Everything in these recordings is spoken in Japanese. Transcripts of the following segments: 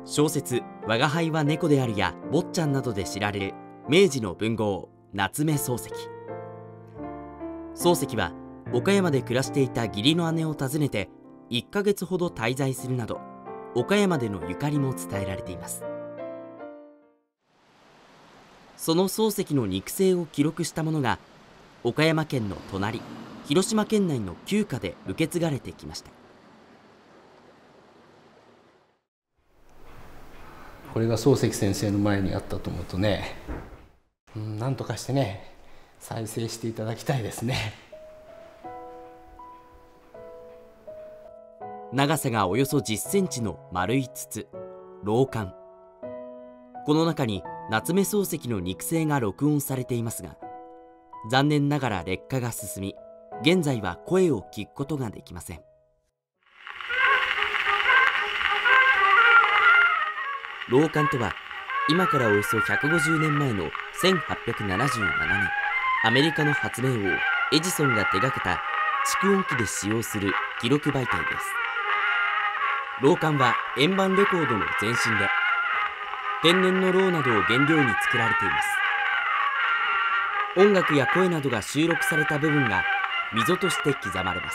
小説「吾輩は猫である」や「坊ちゃん」などで知られる明治の文豪夏目漱石。漱石は岡山で暮らしていた義理の姉を訪ねて1ヶ月ほど滞在するなど、岡山でのゆかりも伝えられています。その漱石の肉声を記録したものが岡山県の隣、広島県内の旧家で受け継がれてきました。 これが漱石先生の前にあったと思うとね、なんとかしてね再生していただきたいですね。 長さがおよそ10センチの丸い筒、漏管。この中に夏目漱石の肉声が録音されていますが、残念ながら劣化が進み、現在は声を聞くことができません。漏管とは、今からおよそ150年前の1877年、アメリカの発明王エジソンが手がけた蓄音機で使用する記録媒体です。漏管は円盤レコードの前身で、天然のろうなどを原料に作られています。音楽や声などが収録された部分が溝として刻まれます。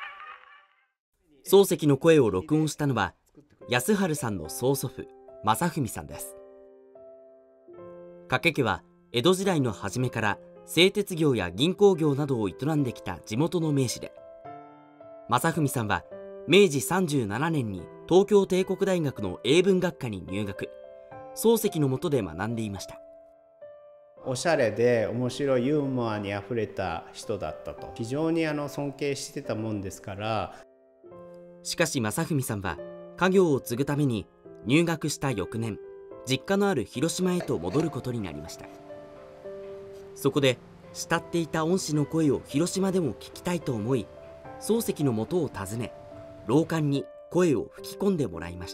漱石の声を録音したのは安治さんの曽祖父正文さんです。掛家は江戸時代の初めから製鉄業や銀行業などを営んできた地元の名士で、正文さんは明治37年に東京帝国大学の英文学科に入学、漱石の下で学んでいました。 おしゃれで面白いユーモアにあふれた人だったと、非常に尊敬してたもんですから。 しかし正文さんは家業を継ぐために入学した翌年、実家のある広島へと戻ることになりました。そこで慕っていた恩師の声を広島でも聞きたいと思い、漱石のもとを訪ね、漏管に声を吹き込んでもらいました。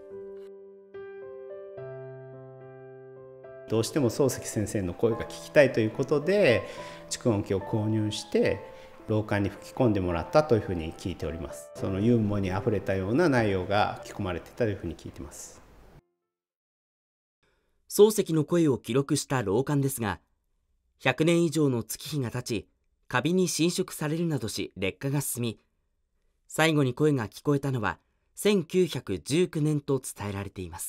どうしても漱石先生の声が聞きたいということで、蓄音機を購入して漏管に吹き込んでもらったというふうに聞いております。そのユーモアにあふれたような内容が吹き込まれていたというふうに聞いています。 漱石の声を記録した漏管ですが、100年以上の月日が経ち、カビに侵食されるなどし劣化が進み、最後に声が聞こえたのは1919年と伝えられています。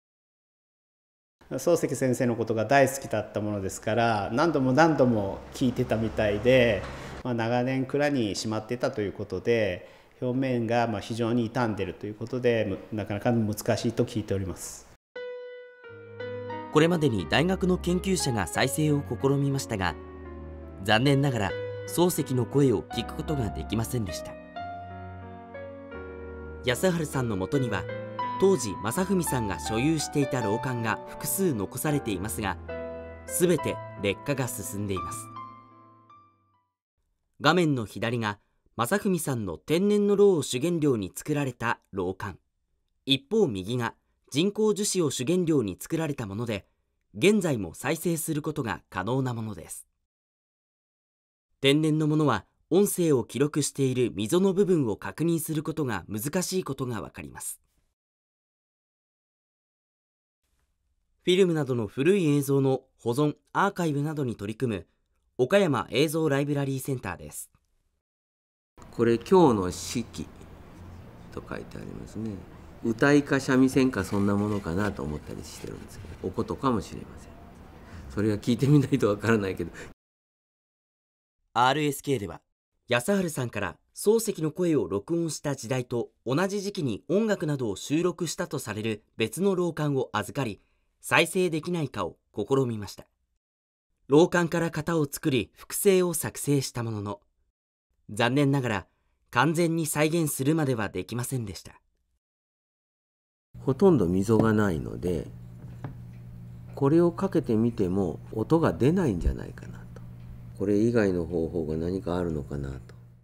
漱石先生のことが大好きだったものですから、何度も何度も聞いてたみたいで、長年蔵にしまってたということで、表面が非常に傷んでいるということで、なかなか難しいと聞いております。 これまでに大学の研究者が再生を試みましたが、残念ながら漱石の声を聞くことができませんでした。安治さんのもとには、当時正文さんが所有していた漏管が複数残されていますが、すべて劣化が進んでいます。画面の左が正文さんの天然のろうを主原料に作られた漏管、一方右が人工樹脂を主原料に作られたもので、現在も再生することが可能なものです。天然のものは音声を記録している溝の部分を確認することが難しいことがわかります。フィルムなどの古い映像の保存・アーカイブなどに取り組む岡山映像ライブラリーセンターです。 これ今日の式と書いてありますね。歌いか三味線かそんなものかなと思ったりしてるんですけど、おことかもしれません。それは聞いてみないとわからないけど。 RSK では安治さんから漱石の声を録音した時代と同じ時期に音楽などを収録したとされる別の漏管を預かり、再生できないかを試みました。漏管から型を作り複製を作成したものの、残念ながら完全に再現するまではできませんでした。 ほとんど溝がないので、これをかけてみても音が出ないんじゃないかなと。これ以外の方法が何かあるのかなと。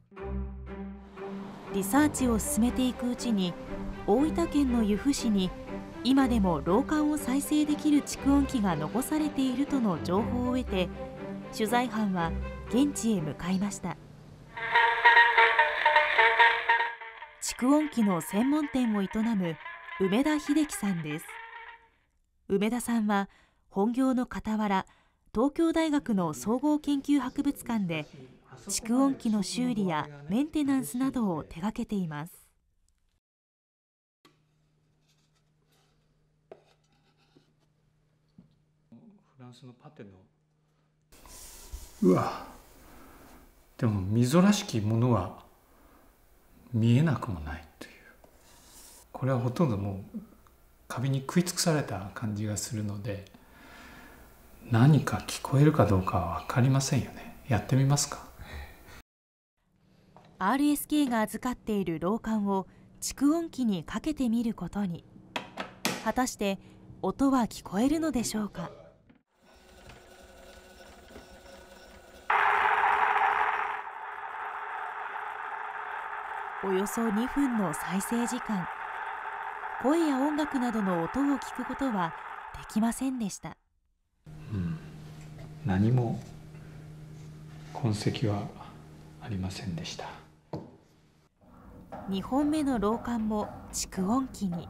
リサーチを進めていくうちに、大分県の由布市に今でも漏管を再生できる蓄音機が残されているとの情報を得て、取材班は現地へ向かいました。蓄音機の専門店を営む梅田秀樹さんです。梅田さんは本業の傍ら、東京大学の総合研究博物館で蓄音機の修理やメンテナンスなどを手掛けています。 フランスのパテのうわ、でも溝らしきものは見えなくもないという、これはほとんどもう壁に食い尽くされた感じがするので、何か聞こえるかどうかは分かりませんよね。やってみますか。 RSK が預かっている廊下を蓄音機にかけてみることに。果たして音は聞こえるのでしょうか。およそ2分の再生時間、声や音楽などの音を聞くことはできませんでした。 何も痕跡はありませんでした。 2本目の廊下も蓄音機に。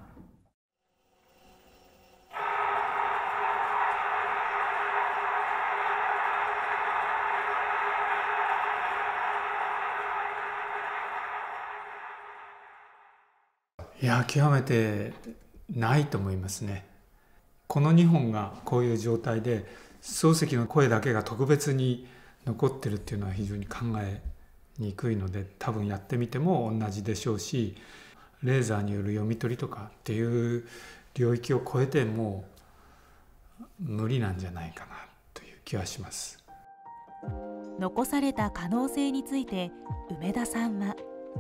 いや、極めてないと思いますね。この2本がこういう状態で漱石の声だけが特別に残ってるっていうのは非常に考えにくいので、多分やってみても同じでしょうし、レーザーによる読み取りとかっていう領域を超えてもう無理なんじゃないかなという気はします。 残された可能性について梅田さんは、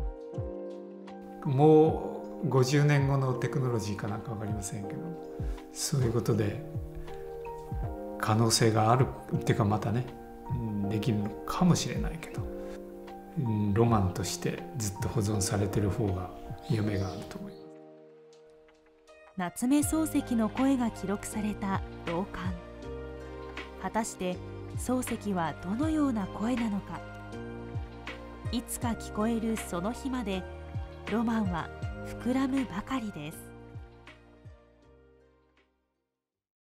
もう50年後のテクノロジーかなんか分かりませんけど、そういうことで可能性があるっていうか、またねできるのかもしれないけど、ロマンとしてずっと保存されてる方が夢があると思います。 夏目漱石の声が記録された廊下。果たして漱石はどのような声なのか。いつか聞こえるその日までロマンは膨らむばかりです。